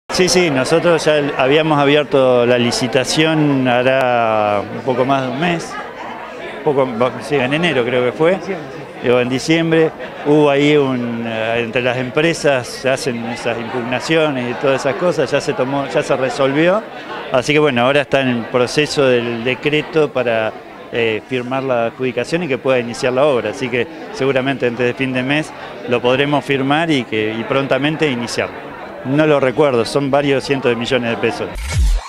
Sí, nosotros ya habíamos abierto la licitación hará un poco más de un mes, sí, en enero creo que fue, o en diciembre. Hubo ahí entre las empresas se hacen esas impugnaciones y todas esas cosas, ya se resolvió, así que bueno, ahora está en el proceso del decreto para firmar la adjudicación y que pueda iniciar la obra, así que seguramente antes de fin de mes lo podremos firmar y prontamente iniciar. No lo recuerdo, son varios cientos de millones de pesos.